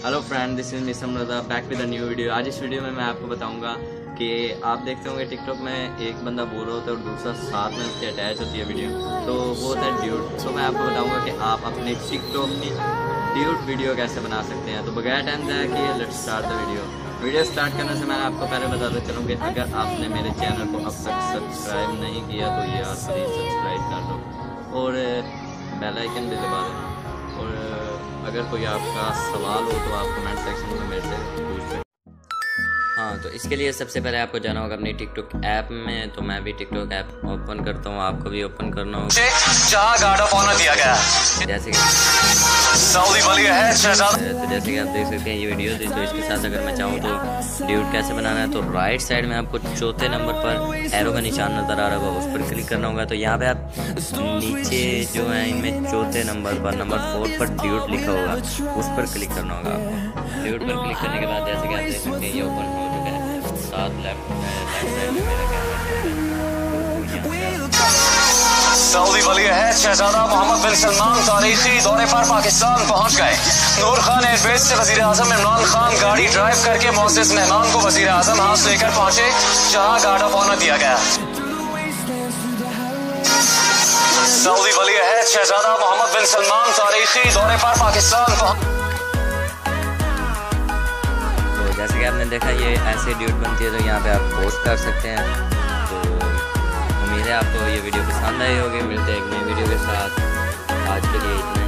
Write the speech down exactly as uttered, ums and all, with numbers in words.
Hello friend, this is Maisam back with a new video. आज इस video में मैं आपको बताऊंगा कि आप देखते होंगे टिकटॉक में एक बंदा बोल रहा होता है और दूसरा साथ में उसके अटैच होती है वीडियो, तो वो होता है ड्यूट। तो मैं आपको बताऊंगा कि आप अपने टिकटॉक की ड्यूट वीडियो कैसे बना सकते हैं। तो बगैर टाइम जाए कि let's start the video. Video start करने से मैं आपको पहले बताता चलूँ कि अगर आपने मेरे चैनल को अब तक सब्सक्राइब नहीं किया तो यार प्लीज़ सब्सक्राइब कर दो और बेल आइकन भी दबा दो। और अगर कोई आपका सवाल हो तो आप कमेंट सेक्शन में मेरे से पूछ सकते हैं। हाँ, तो इसके लिए सबसे पहले आपको जाना होगा अपनी टिकटॉक ऐप में। तो मैं भी टिकटॉक ऐप ओपन करता हूँ, आपको भी ओपन करना होगा। जहाँ गार्ड ऑफ ऑनर दिया गया जैसे कि सऊदी वली है तो जैसे कि आप देख सकते हैं ये वीडियो थी। तो इसके साथ अगर मैं चाहूँ तो ड्यूट कैसे बनाना है, तो राइट साइड में आपको चौथे नंबर पर एरो का निशान नज़र आ रहा होगा, उस पर क्लिक करना होगा। तो यहाँ पे आप नीचे जो है इनमें चौथे नंबर पर नंबर फोर पर ड्यूट लिखा होगा, उस पर क्लिक करना होगा आपको। ड्यूट पर क्लिक करने के बाद जैसे कि आप देख सकते हैं ये ओपन हो चुका है। साथ लेफ्ट साइड में मेरा कैमरा सऊदी वली है शहजादा मोहम्मद बिन सलमान तारीखी दौरे पर पाकिस्तान पहुंच गए। नूर खान एयरबेस से वजीर आजम इमरान खान गाड़ी ड्राइव करके मोअज़्ज़ज़ मेहमान को वजीर आजम हाउस लेकर पहुंचे, जहां गार्ड ऑफ ऑनर दिया गया। सऊदी वली है शहजादा मोहम्मद बिन सलमान तारीखी दौरे पर पाकिस्तान पहुंच। तो जैसे कि आपने देखा ये ऐसे ड्यूट बनती है, तो यहाँ पे आप पोस्ट कर सकते हैं। तो उम्मीद है आपको ये वीडियो पसंद आई होगी। मिलते हैं एक नई वीडियो के साथ। आज के लिए इतना।